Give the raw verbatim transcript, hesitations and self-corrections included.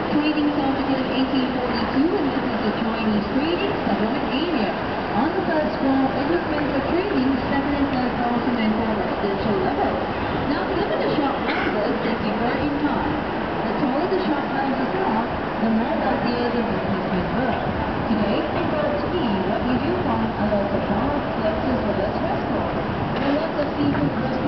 Trading started in eighteen forty-two, and this is a Chinese trading settlement area. On the first floor, it was meant for trading, second and third floors were meant for residential level. Now, some of the shop houses, they differ in time. The taller the shop houses are, the more wealthier the businessmen were. Today, in Road T, what you do find are lots of bars, clubs, as well as restaurants. There are lots of seafood restaurants.